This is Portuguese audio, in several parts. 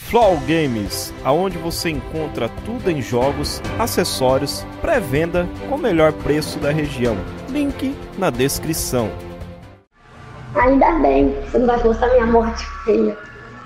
Flow Games, aonde você encontra tudo em jogos, acessórios, pré-venda com o melhor preço da região. Link na descrição. Ainda bem, você não vai postar minha morte feia.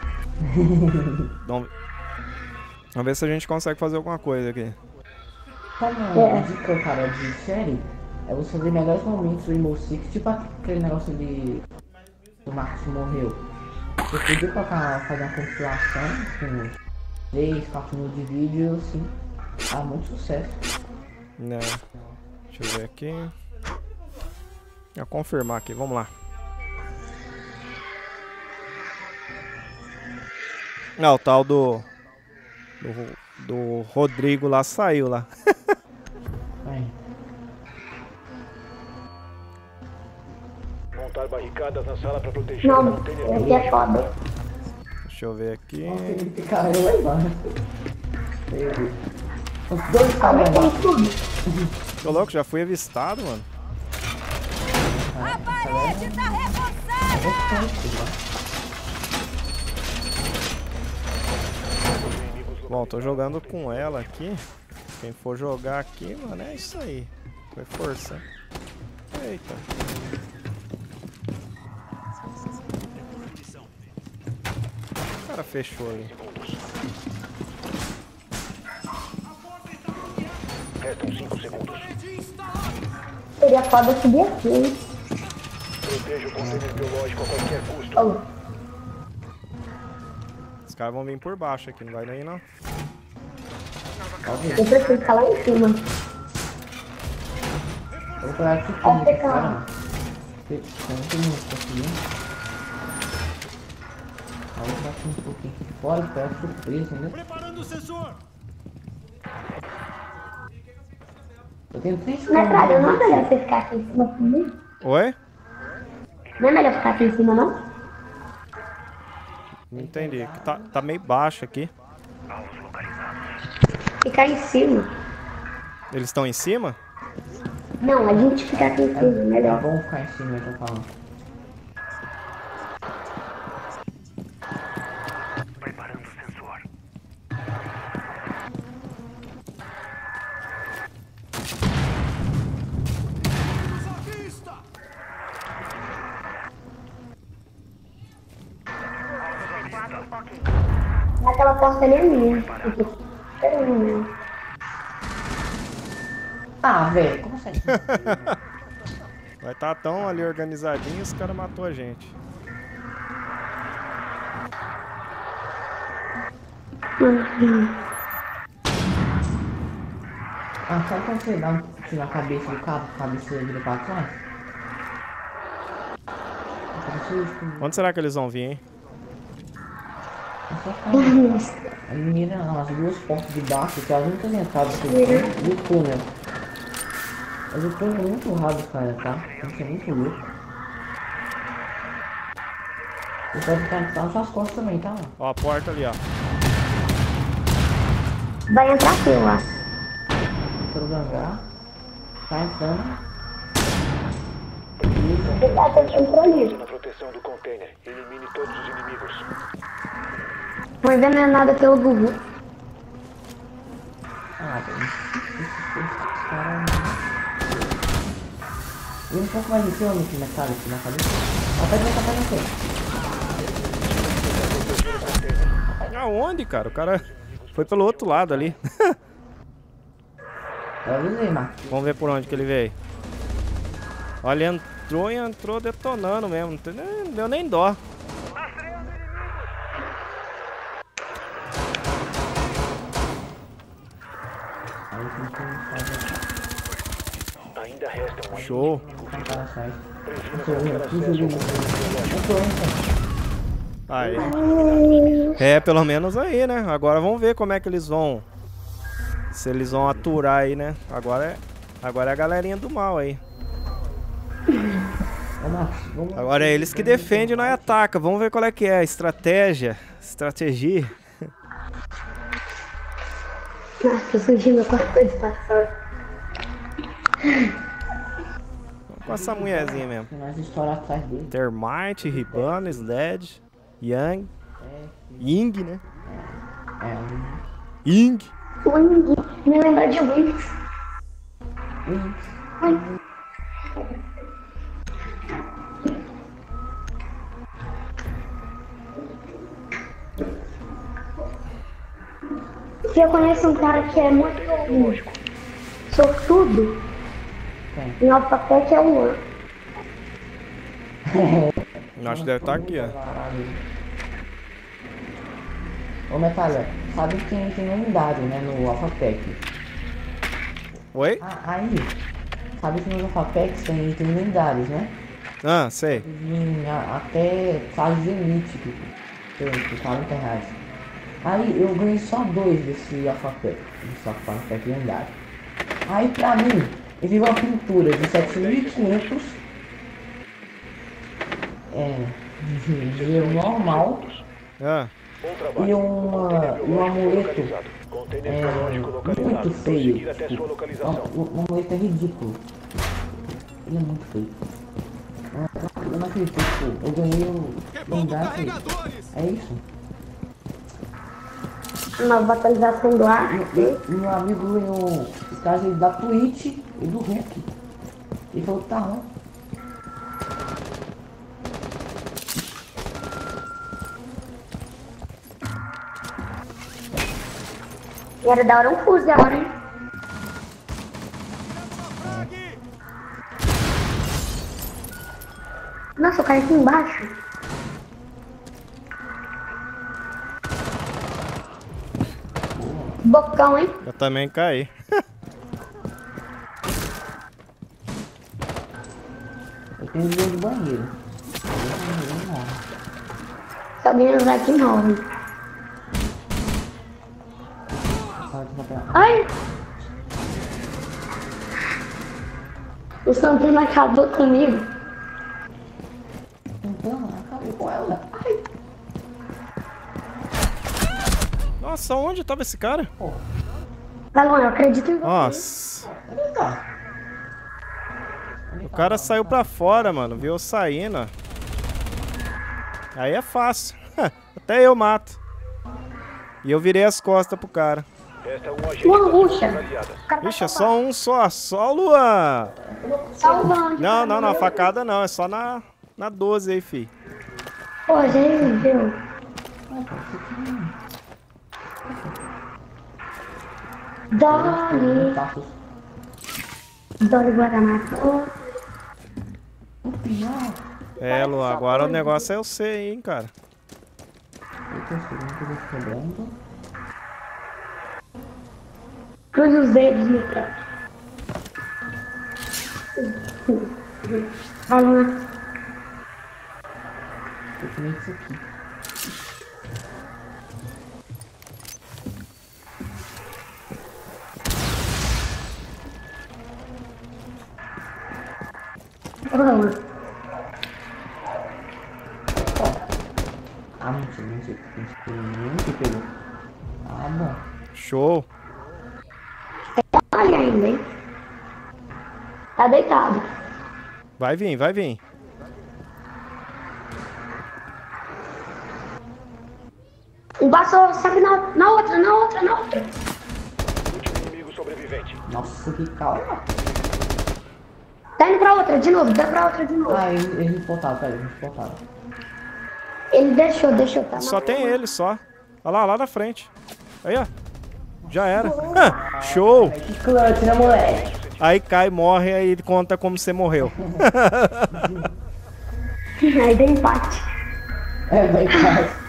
Vamos ver se a gente consegue fazer alguma coisa aqui. Tá, uma dica, cara, de série é você ver melhores momentos do Rainbow Six, tipo aquele negócio de o Marcos morreu. Você podia fazer uma compilação com 3, 4 minutos de vídeo, assim, dá muito sucesso. Né? Deixa eu ver aqui. Vou confirmar aqui, vamos lá. Não, o tal do Rodrigo lá saiu lá. Montar barricadas na sala para proteger Não, aqui é foda. Deixa eu ver aqui. Ele caiu lá embaixo. Os dois caras lá embaixo. Tô louco, já fui avistado, mano. A parede tá reforçada! Bom, tô jogando com ela aqui. Quem for jogar aqui, mano, é isso aí. Foi força. Eita. O cara fechou ali. Restam 5 segundos. Seria foda subir aqui, hein? Proteja o container biológico a qualquer custo. Oh. Os caras vão vir por baixo aqui, não vai nem não. Eu prefiro ficar lá em cima. Eu vou pegar aqui Pode comigo, ficar. cara. Tem muito aqui. Aí eu faço um pouquinho aqui fora e pego surpresa, entendeu? Preparando o sensor. Eu tenho 3 Metralha, não é melhor você ficar aqui em cima comigo? Oi? Não é melhor ficar aqui em cima, não? Não entendi. Tá meio baixo aqui. Ficar em cima. Eles estão em cima? Não, a gente ficar aqui em cima, É melhor. bom ficar em cima, eu tô falando. Preparando o sensor. Aquela porta ali é minha. É minha. Ah, velho, como assim? Vai tá tão ali organizadinho, os caras matou a gente. Ah, sabe quando você dá tira a cabeça do cabo, a cabeça vira pra trás? Onde será que eles vão vir, hein? Aí mira as duas portas de baixo, que é as únicas entradas que tem do túnel. Mas o túnel é muito raro, cara, tá? Tem que ser muito louco. Você pode ficar nas suas costas também, tá? Ó, a porta ali, ó. Vai entrar aqui, eu acho. Pelo gangar. Tá entrando. Entrou ali. Na proteção do container. Elimine todos os inimigos. Foi envenenada pelo Gugu. Ah, velho. E um pouco mais de cima no metal aqui na cabeça. Até que tá aparecendo. Aonde, cara? O cara foi pelo outro lado ali. Eu avisei, Marcos. Vamos ver por onde que ele veio. Olha, entrou e entrou detonando mesmo. Não deu nem dó. Ainda restam um Show. Aí. É, pelo menos aí, né? Agora vamos ver como é que eles vão. Se eles vão aturar aí, né? Agora é a galerinha do mal aí. Agora é eles que defendem e nós ataca. Vamos ver qual é que é a estratégia. Estratégia. Nossa, eu surgi meu quarto de estação. Vamos com essa mulherzinha mesmo. Tem mais história atrás dele. Termite, Ribana, Sled, Yang, Ying, né? É, Ing. Wing. Me lembra de Wings. Wing. Eu conheço um cara que é muito sortudo. Em Alphatec é o Luan. Acho que deve estar aqui, ó. Ô, Metalha, sabe que tem unidade, né, no Alphatec? Oi? Aí, sabe que nos Alphatecs tem unidades, né? Ah, sei. Até fase limite, que 40 reais. Aí eu ganhei só 2 desse Alphatec, lendário. Aí pra mim, eu vi uma pintura de 7.500, dinheiro normal, e um amuleto muito feio. O amuleto é ridículo. Ele é muito feio. Eu não acredito, eu ganhei o lendário. É isso. Nova atualização do ar. Meu amigo ganhou o caso da Twitch e do Hulk. Ele falou que tá ruim. E era da hora um fuzil agora, hein? Nossa, eu caí aqui embaixo. Bocão, hein? Eu também caí. Eu tenho dinheiro de banheiro. Se alguém usar aqui, morre. Ai! O Santana acabou comigo. Então, acabei com ela. Ai! Nossa, onde tava esse cara? Valon, eu acredito em você. Nossa. Onde tá? O cara saiu pra fora, mano. Viu eu saindo, ó. Aí é fácil. Até eu mato. E eu virei as costas pro cara. Uma ruxa. Ixi, é só um só. Só o Luan. Salvando. Não, facada não. É só na 12 aí, fi. Pô, gente, viu? Dolly. Dolly Guaraná. O pior. É, Luan, agora o negócio é eu sei, hein, cara. Eu tô seguindo quebrando. Cruze os dedos, meu cara. Valon. Eu comi isso aqui. Valon. Ah, mentira. Muito pegou. Ah, bom. Show. Olha ainda, hein? Tá deitado. Vai vir, vai vir. Passou, sabe na outra. Último inimigo sobrevivente. Nossa, que calma. Tá indo pra outra de novo, dá pra outra de novo. Ah, eles voltaram, pera, eles voltaram. Ele deixou, tá? Só tem ele, só. Olha lá na frente. Aí, ó. Já era. Show. Que clutch, né, moleque? Aí cai, morre, aí ele conta como você morreu. Aí deu empate. É, vai cá.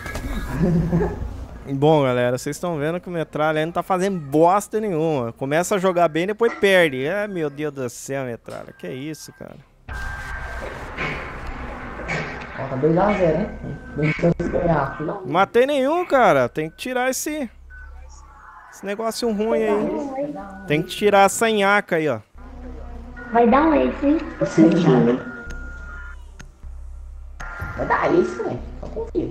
Bom, galera, vocês estão vendo que o Metralha aí não tá fazendo bosta nenhuma. Começa a jogar bem, depois perde. Meu Deus do céu, Metralha. Que isso, cara. Ó, tá 2x0, hein? Tentando ganhar. Matei nenhum, cara. Tem que tirar esse negócio ruim aí. Tem que tirar a sanhaca aí, ó. Vai dar um ace, hein? Vai dar isso, velho. Só confia.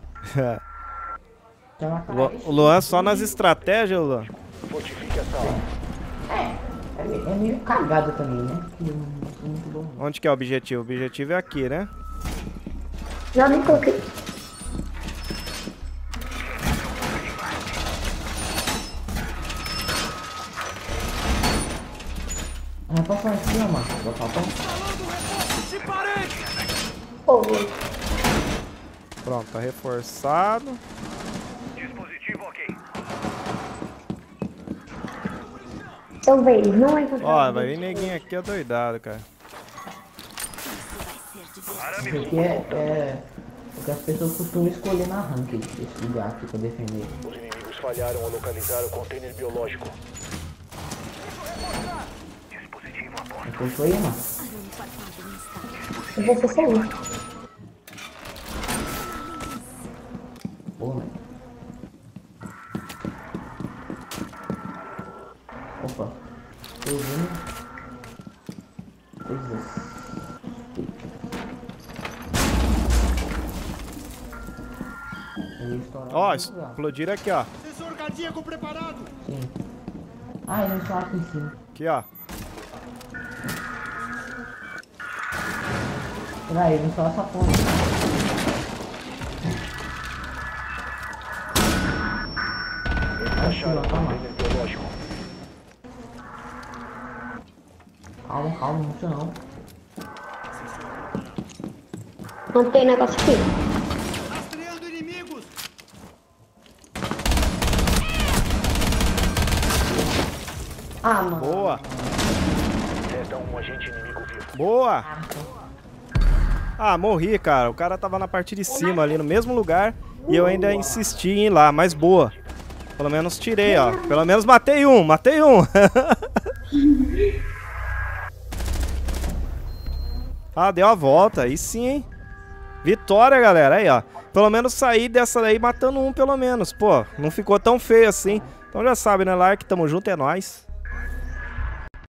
O Luan só nas estratégias, Luan. Fortifique a sala. É meio cagado também, né? Muito bom. Onde que é o objetivo? O objetivo é aqui, né? Já nem coloquei. Reforçar aqui, ó, mano. Vai faltar. Pô, Pronto, tá reforçado. Dispositivo ok. então vem, não vai encontrar. Ó, vai vir neguinho aqui adoidado, cara. Isso aqui é o que as pessoas costumam escolher na ranked, esse lugar aqui pra defender. Os inimigos falharam ao localizar o container biológico. Dispositivo a bordo. Depois foi aí, mano. Eu vou ser sem. Pô, velho. Opa. Tô vendo. Coisas. Ó, explodiram aqui, ó. Sensor cardíaco preparado. Sim. Ah, ele só aqui em cima. Aqui, ó. Peraí, ele só essa ponta. Acharam o calma. container biológico. Calma, calma, não precisa não. Não tem negócio aqui. Rastreando inimigos. Ah, mano. Boa. Resta um agente inimigo vivo. Boa. Ah, morri, cara. O cara tava na parte de cima ali, no mesmo lugar. E eu ainda insisti em ir lá, mas boa. Pelo menos tirei, ó. Pelo menos matei um, matei um. Ah, deu a volta. Aí sim, hein. Vitória, galera. Aí, ó. Pelo menos saí dessa daí matando um, pelo menos. Pô, não ficou tão feio assim. Então já sabe, né, Lark? Tamo junto, é nóis.